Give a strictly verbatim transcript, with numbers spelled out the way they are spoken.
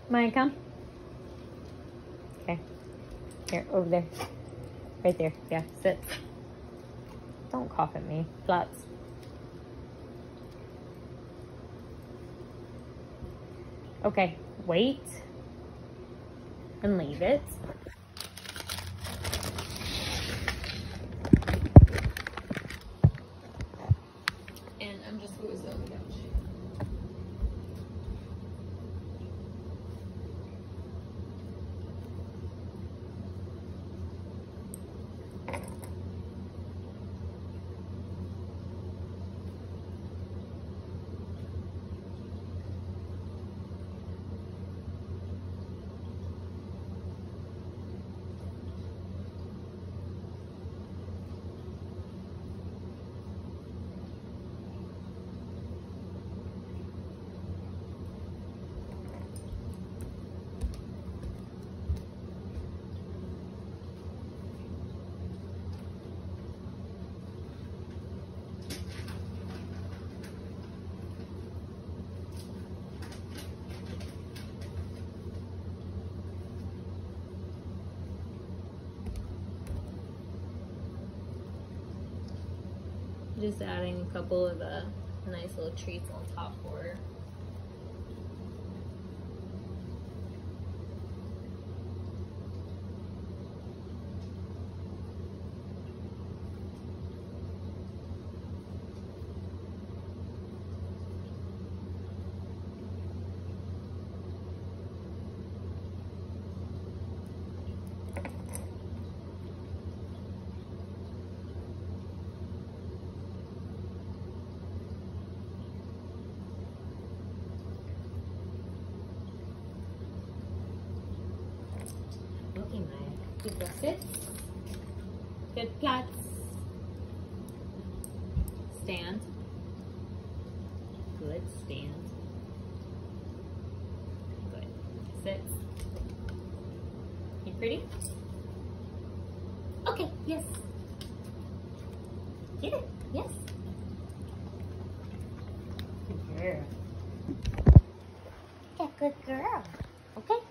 Maya, come. Okay. Here, over there. Right there. Yeah, sit. Don't cough at me. Flats. Okay, wait. And leave it. And I'm just going to sit on the couch. Just adding a couple of the nice little treats on top for her. Okay, Maya. Good sit. Good plats. Stand. Good stand. Good. Sit. You pretty? Okay, yes. Get it. Yes. Good girl. Yeah, good girl. Okay.